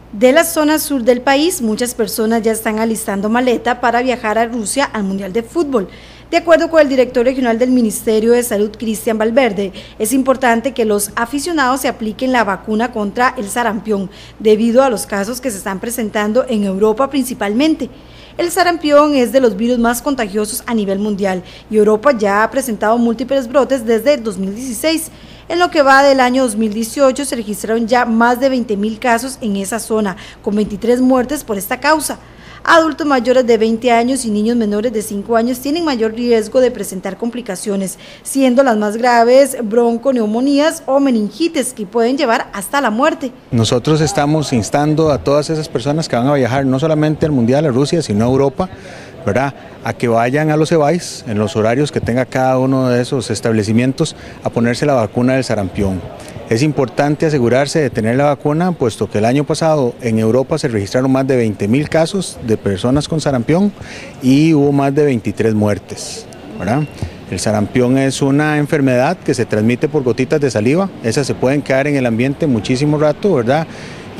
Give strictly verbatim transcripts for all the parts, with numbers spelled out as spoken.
De la zona sur del país, muchas personas ya están alistando maleta para viajar a Rusia al Mundial de Fútbol. De acuerdo con el director regional del Ministerio de Salud, Cristian Valverde, es importante que los aficionados se apliquen la vacuna contra el sarampión, debido a los casos que se están presentando en Europa principalmente. El sarampión es de los virus más contagiosos a nivel mundial y Europa ya ha presentado múltiples brotes desde el dos mil dieciséis. En lo que va del año dos mil dieciocho se registraron ya más de veinte mil casos en esa zona, con veintitrés muertes por esta causa. Adultos mayores de veinte años y niños menores de cinco años tienen mayor riesgo de presentar complicaciones, siendo las más graves bronconeumonías o meningitis que pueden llevar hasta la muerte. Nosotros estamos instando a todas esas personas que van a viajar no solamente al Mundial a Rusia, sino a Europa, ¿verdad?, a que vayan a los E B A Is en los horarios que tenga cada uno de esos establecimientos a ponerse la vacuna del sarampión. Es importante asegurarse de tener la vacuna, puesto que el año pasado en Europa se registraron más de veinte mil casos de personas con sarampión y hubo más de veintitrés muertes, ¿verdad? El sarampión es una enfermedad que se transmite por gotitas de saliva, esas se pueden quedar en el ambiente muchísimo rato, ¿verdad?,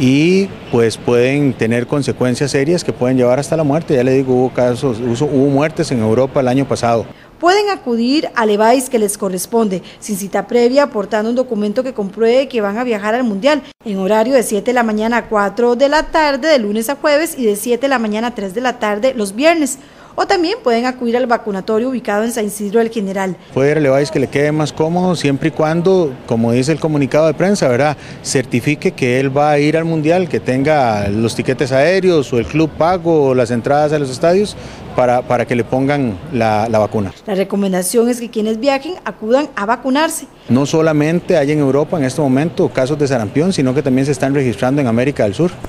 y pues pueden tener consecuencias serias que pueden llevar hasta la muerte. Ya le digo, hubo casos, hubo muertes en Europa el año pasado. Pueden acudir al E B A Is que les corresponde, sin cita previa, aportando un documento que compruebe que van a viajar al Mundial, en horario de siete de la mañana a cuatro de la tarde, de lunes a jueves, y de siete de la mañana a tres de la tarde, los viernes. O también pueden acudir al vacunatorio ubicado en San Isidro del General. Puede ir al E B A Is que le quede más cómodo, siempre y cuando, como dice el comunicado de prensa, ¿verdad?, certifique que él va a ir al Mundial, que tenga los tiquetes aéreos o el club pago o las entradas a los estadios para, para que le pongan la, la vacuna. La recomendación es que quienes viajen acudan a vacunarse. No solamente hay en Europa en este momento casos de sarampión, sino que también se están registrando en América del Sur.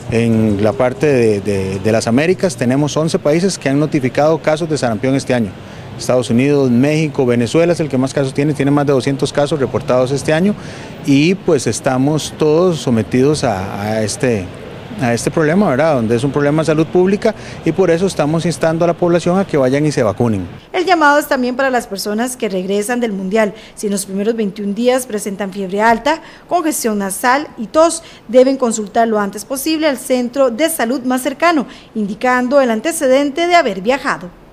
En la parte de, de, de las Américas tenemos once países que han notificado casos de sarampión este año. Estados Unidos, México, Venezuela es el que más casos tiene, tiene más de doscientos casos reportados este año y pues estamos todos sometidos a, a este... a este problema, ¿verdad?, donde es un problema de salud pública y por eso estamos instando a la población a que vayan y se vacunen. El llamado es también para las personas que regresan del Mundial. Si en los primeros veintiún días presentan fiebre alta, congestión nasal y tos, deben consultar lo antes posible al centro de salud más cercano, indicando el antecedente de haber viajado.